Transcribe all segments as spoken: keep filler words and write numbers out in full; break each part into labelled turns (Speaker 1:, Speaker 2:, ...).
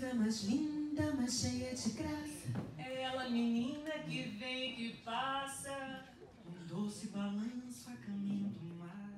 Speaker 1: coisa mais linda, mais cheia de graça.
Speaker 2: É ela, menina que vem, que passa.
Speaker 1: Um doce balanço a caminho do mar.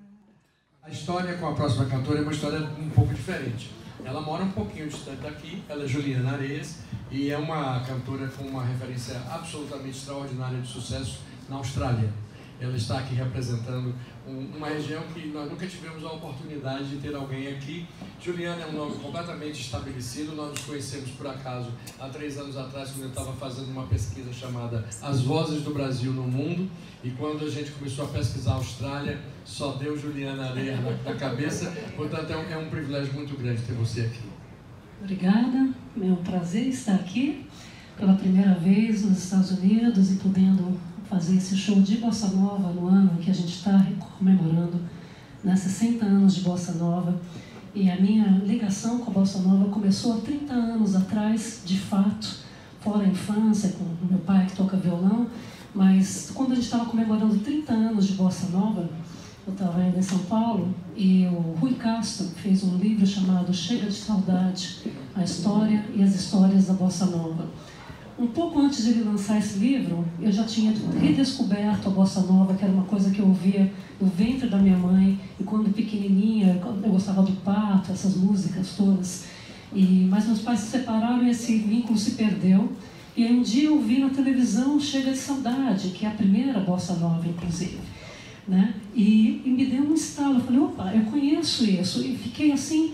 Speaker 3: A história com a próxima cantora é uma história um pouco diferente. Ela mora um pouquinho distante daqui, ela é Juliana Areias e é uma cantora com uma referência absolutamente extraordinária de sucesso na Austrália. Ela está aqui representando um, uma região que nós nunca tivemos a oportunidade de ter alguém aqui. Juliana é um nome completamente estabelecido, nós nos conhecemos por acaso há três anos atrás, quando eu estava fazendo uma pesquisa chamada As Vozes do Brasil no Mundo, e quando a gente começou a pesquisar a Austrália, só deu Juliana Areias na, na cabeça, portanto é um, é um privilégio muito grande ter você aqui.
Speaker 4: Obrigada, é um prazer estar aqui pela primeira vez nos Estados Unidos e podendo fazer esse show de Bossa Nova no ano que a gente está comemorando, né, sessenta anos de Bossa Nova. E a minha ligação com a Bossa Nova começou há trinta anos atrás, de fato, fora a infância, com o meu pai que toca violão, mas quando a gente estava comemorando trinta anos de Bossa Nova, eu estava ainda em São Paulo e o Rui Castro fez um livro chamado Chega de Saudade, a história e as histórias da Bossa Nova. Um pouco antes de ele lançar esse livro, eu já tinha redescoberto a Bossa Nova, que era uma coisa que eu ouvia no ventre da minha mãe, e quando pequenininha, eu gostava do Pato, essas músicas todas. E, mas meus pais se separaram e esse vínculo se perdeu. E aí um dia eu vi na televisão Chega de Saudade, que é a primeira Bossa Nova, inclusive. Né? E, e me deu um estalo, eu falei, opa, eu conheço isso. E fiquei assim,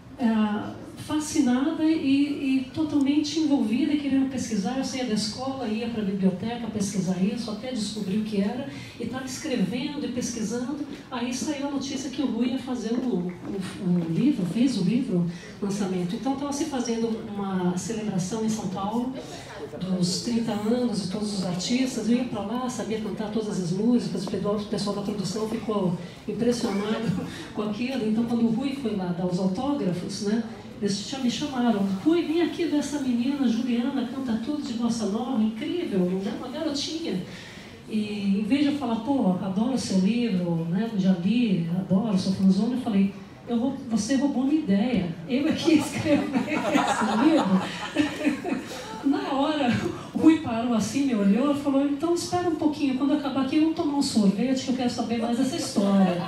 Speaker 4: uh, fascinada e, e totalmente envolvida e querendo pesquisar. Eu saía da escola, ia para a biblioteca pesquisar isso, até descobrir o que era, e estava escrevendo e pesquisando. Aí saiu a notícia que o Rui ia fazer um, um, um livro, fez o livro, lançamento. Então estava se fazendo uma celebração em São Paulo, dos trinta anos de todos os artistas. Eu ia para lá, sabia cantar todas as músicas, o pessoal da produção ficou impressionado com aquilo. Então quando o Rui foi lá dar os autógrafos, né, eles me chamaram, Rui, vem aqui ver essa menina, Juliana, canta tudo de Bossa Nova, incrível, né? Uma garotinha. E em vez de eu falar, pô, adoro seu livro, né? Já li, adoro, sou fãzona, eu falei, eu vou, você roubou minha ideia, eu aqui escrevi esse livro. Na hora, o Rui parou assim, me olhou e falou, então espera um pouquinho, quando acabar aqui, vamos tomar um sorvete, que eu quero saber mais dessa história.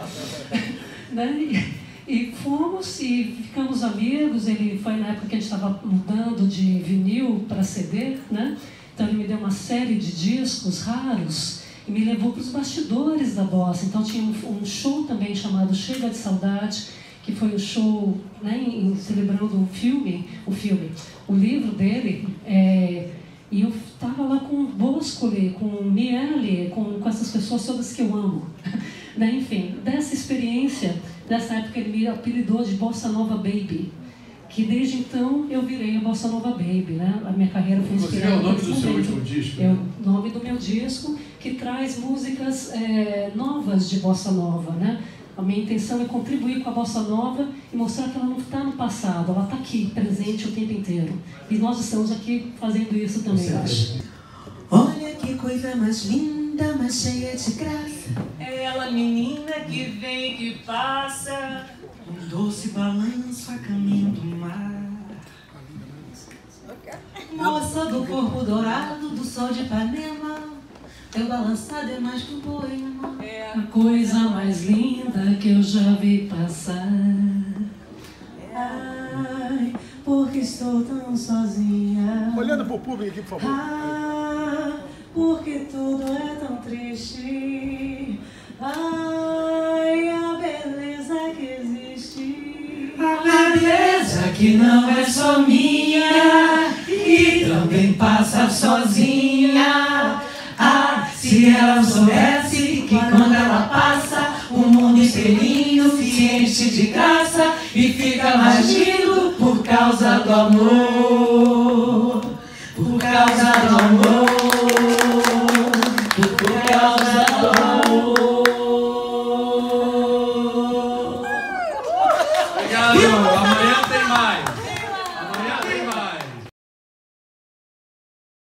Speaker 4: Né? E, E fomos e ficamos amigos. Ele foi na época que a gente estava mudando de vinil para C D, né? Então ele me deu uma série de discos raros e me levou para os bastidores da bossa. Então tinha um, um show também chamado Chega de Saudade, que foi um show, né, em, celebrando o filme, o filme, o livro dele. É, e eu estava lá com o Bosco, com o Miele, com, com essas pessoas todas que eu amo. Né? Enfim, dessa experiência, nessa época ele me apelidou de Bossa Nova Baby, que desde então eu virei a Bossa Nova Baby, né? A minha carreira foi inspirada.
Speaker 3: Você é o nome do seu último disco?
Speaker 4: É o nome do meu disco, que traz músicas é, novas de Bossa Nova, né? A minha intenção é contribuir com a Bossa Nova e mostrar que ela não está no passado, ela está aqui, presente o tempo inteiro. E nós estamos aqui fazendo isso também, eu acho.
Speaker 1: Olha que coisa mais linda, mais cheia de graça.
Speaker 2: É ela, menina que vem, que passa.
Speaker 1: Um doce balanço a caminho do mar. Moça do corpo dourado, do sol de Ipanema, teu balançado é mais que um poema.
Speaker 4: É a coisa mais linda que eu já vi passar.
Speaker 1: Ai, porque estou tão sozinha.
Speaker 5: Olhando pro público aqui, por favor.
Speaker 1: Ah, porque tudo é tão triste. Ai, a beleza que existe.
Speaker 6: A beleza que não é só minha e também passa sozinha. Ah, se ela soubesse que quando ela passa, o mundo inteirinho se enche de graça e fica mais lindo por causa do amor. Por causa do amor. Por causa do amor.